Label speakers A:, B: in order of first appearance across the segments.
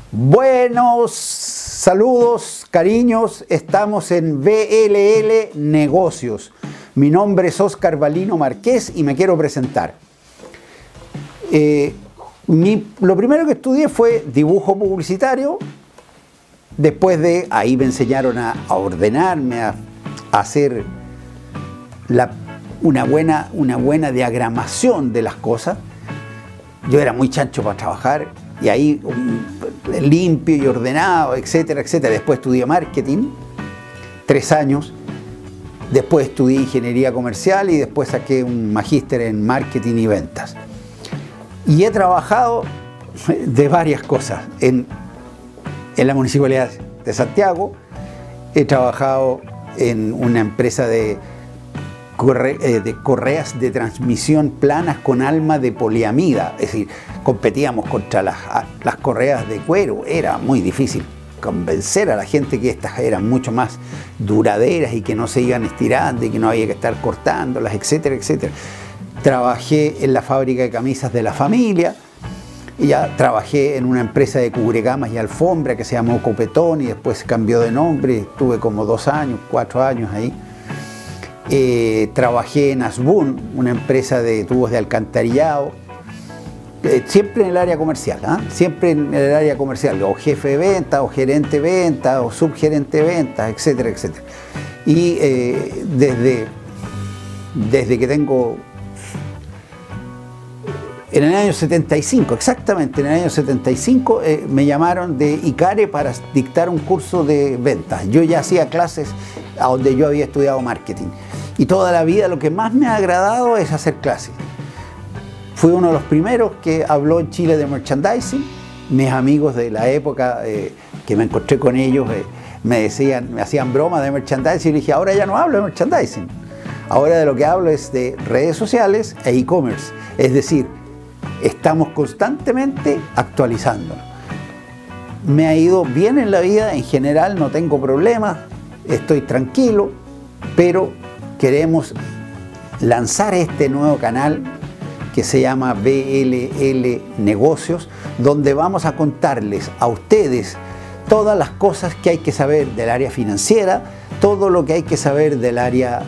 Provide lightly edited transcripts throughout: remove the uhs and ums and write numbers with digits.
A: Buenos saludos, cariños, estamos en BLL Negocios. Mi nombre es Óscar Balino Márquez y me quiero presentar. Lo primero que estudié fue dibujo publicitario. Después de ahí me enseñaron a ordenarme, a hacer una buena diagramación de las cosas. Yo era muy chancho para trabajar y ahí limpio y ordenado, etcétera, etcétera. Después estudié marketing, 3 años. Después estudié ingeniería comercial y después saqué un magíster en marketing y ventas. Y he trabajado de varias cosas. En la Municipalidad de Santiago, he trabajado en una empresa de correas de transmisión planas con alma de poliamida, es decir, competíamos contra las correas de cuero. Era muy difícil convencer a la gente que estas eran mucho más duraderas y que no se iban estirando y que no había que estar cortándolas, etcétera, etcétera. Trabajé en la fábrica de camisas de la familia. Ya trabajé en una empresa de cubrecamas y alfombra que se llamó Copetón y después cambió de nombre. Estuve como 2 años, 4 años ahí. Trabajé en Asbun, una empresa de tubos de alcantarillado, siempre en el área comercial, siempre en el área comercial, o jefe de ventas, o gerente de ventas, o subgerente de ventas, etcétera, etcétera. Y desde que tengo... En el año 75, exactamente en el año 75, me llamaron de ICARE para dictar un curso de ventas. Yo ya hacía clases a donde yo había estudiado marketing. Y toda la vida lo que más me ha agradado es hacer clases. Fui uno de los primeros que habló en Chile de merchandising. Mis amigos de la época que me encontré con ellos me hacían bromas de merchandising y dije, ahora ya no hablo de merchandising. Ahora de lo que hablo es de redes sociales e e-commerce. Es decir, estamos constantemente actualizándonos. Me ha ido bien en la vida, en general no tengo problemas, estoy tranquilo, pero queremos lanzar este nuevo canal que se llama BLL Negocios, donde vamos a contarles a ustedes todas las cosas que hay que saber del área financiera, todo lo que hay que saber del área,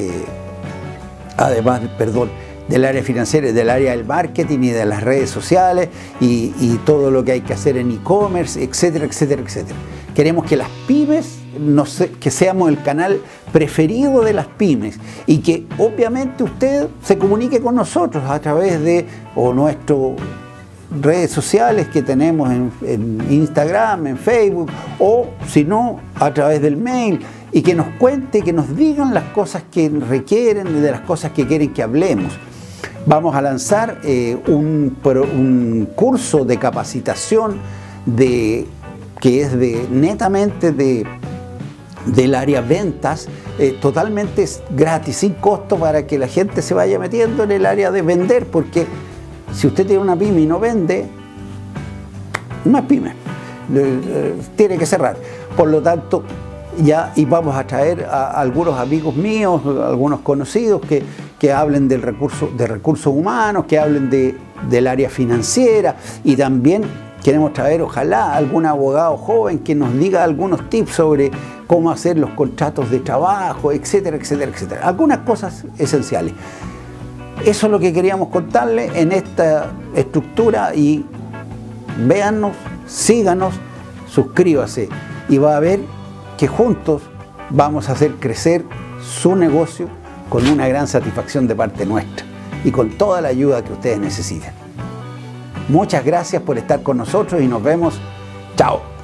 A: del área financiera, del área del marketing y de las redes sociales y todo lo que hay que hacer en e-commerce, etcétera, etcétera, etcétera. Queremos que las pymes, que seamos el canal preferido de las pymes y que obviamente usted se comunique con nosotros a través de nuestras redes sociales que tenemos en Instagram, en Facebook, o si no, a través del mail, y que nos cuente, que nos digan las cosas que requieren, de las cosas que quieren que hablemos. Vamos a lanzar un curso de capacitación que es netamente del área ventas, totalmente gratis, sin costo, para que la gente se vaya metiendo en el área de vender, porque si usted tiene una pyme y no vende, no es pyme, tiene que cerrar. Por lo tanto, y vamos a traer a algunos amigos míos, algunos conocidos que hablen de recursos humanos, que hablen del área financiera, y también queremos traer, ojalá, algún abogado joven que nos diga algunos tips sobre cómo hacer los contratos de trabajo, etcétera, etcétera, etcétera. Algunas cosas esenciales. Eso es lo que queríamos contarles en esta estructura, y véannos, síganos, suscríbase, y va a ver que juntos vamos a hacer crecer su negocio con una gran satisfacción de parte nuestra y con toda la ayuda que ustedes necesiten. Muchas gracias por estar con nosotros y nos vemos. Chao.